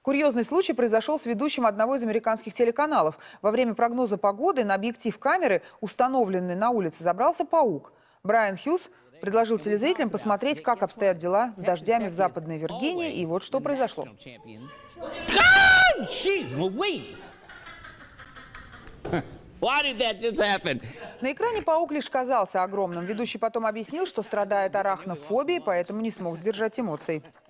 Курьезный случай произошел с ведущим одного из американских телеканалов. Во время прогноза погоды на объектив камеры, установленный на улице, забрался паук. Брайан Хьюз предложил телезрителям посмотреть, как обстоят дела с дождями в Западной Виргинии. И вот что произошло. На экране паук лишь казался огромным. Ведущий потом объяснил, что страдает арахнофобией, поэтому не смог сдержать эмоций.